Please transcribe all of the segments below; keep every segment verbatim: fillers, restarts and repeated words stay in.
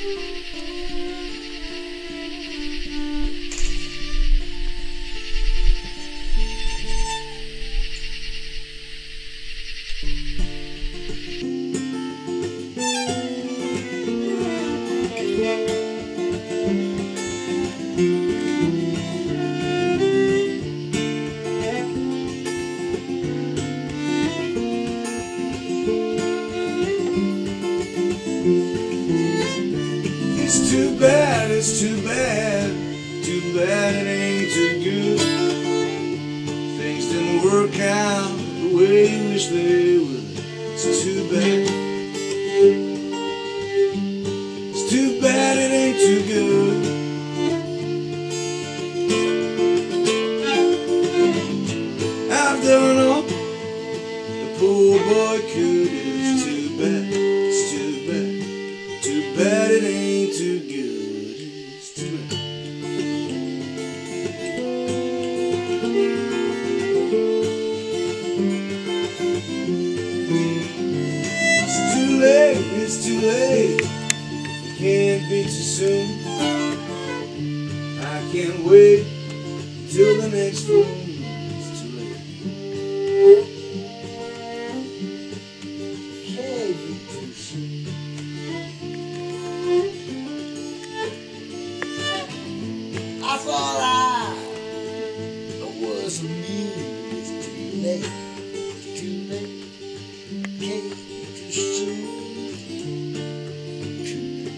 It's too bad, it's too bad, too bad it ain't too good. Things didn't work out the way you wish they would. It's too bad, it's too bad it ain't too good. I've done all the poor boy could. It's too bad, it's too bad, too bad it ain't too good. It's too bad. It's too late, it's too late. It can't be too soon. I can't wait till the next full moon. It's too late. Can't be too soon. I thought I was immune. It's too late. It's too late. Can't be too soon. Too late.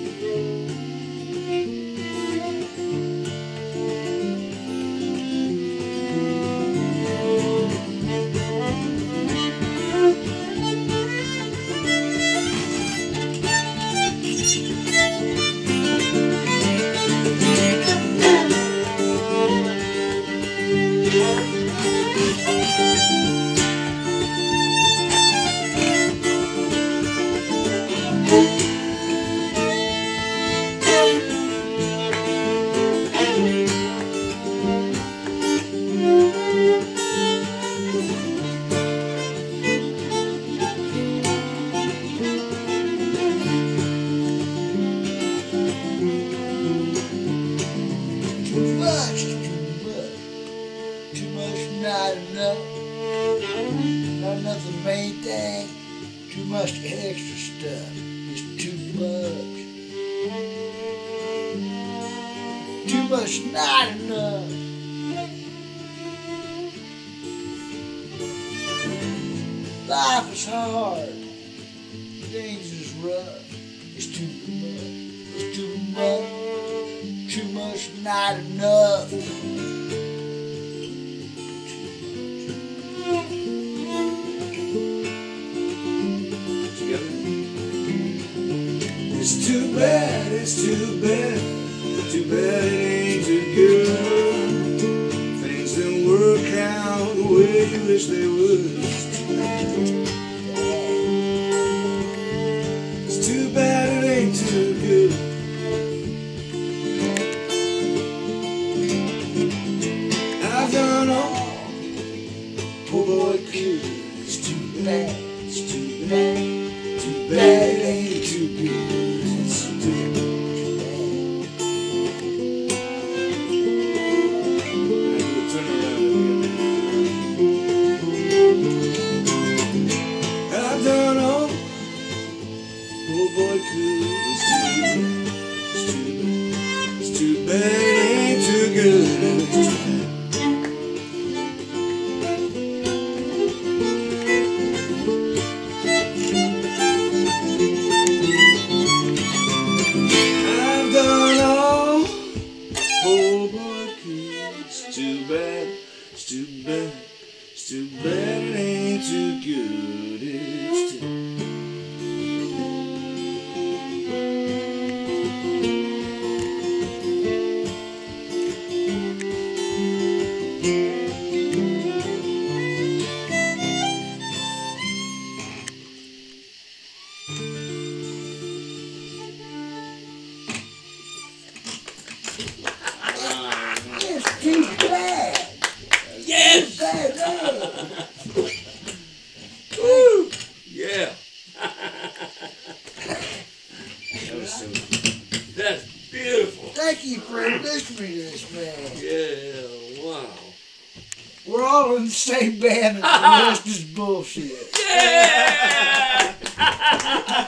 Too much, too much, too much, not enough, not enough the main thing, too much extra stuff, it's too much, too much, not enough. Life is hard, things is rough, it's too much, it's too much. Too much, not enough. It's too bad, it's too bad, too bad it ain't too good. Things didn't work out the way you wish they would. It's too bad it ain't too good. I've done all poor boy could. It's too bad, it's too bad, too bad it ain't too good. It's too bad. I do a turnaround again. I've done all poor boy could. It's too bad, it's too bad, it's too bad it ain't too good. It's too bad. Too bad, it's too bad, it's too bad it ain't too good. It's too thank you for introducing me to this man. Yeah, wow. We're all in the same band and the rest is bullshit. Yeah!